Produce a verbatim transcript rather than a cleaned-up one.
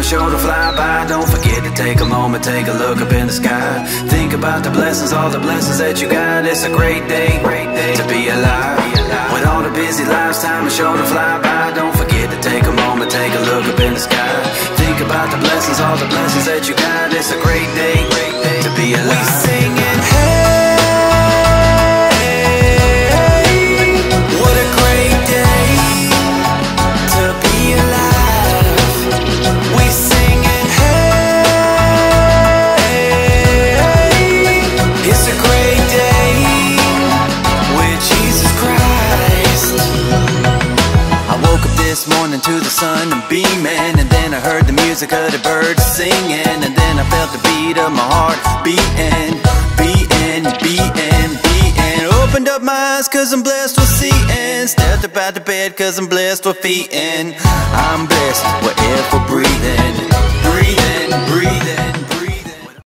sure to fly by. Don't forget to take a moment, take a look up in the sky. Think about the blessings, all the blessings that you got. It's a great day, great day to be alive. With all the busy lives, time is sure to fly by. Don't forget to take a moment, take a look up in the sky. Think about the blessings, all the blessings that you got. It's a great day, great day to be alive. We singing, hey, what a great day to be alive. We singing, hey, it's a great day with Jesus Christ. I woke up this morning to the sun and beaming, and then I heard the music of the birds singing, and then I felt the beat of my heart beating, beating, beating, beating. Opened up my eyes cause I'm blessed with seeing, stepped up out the bed cause I'm blessed with feeding. I'm blessed with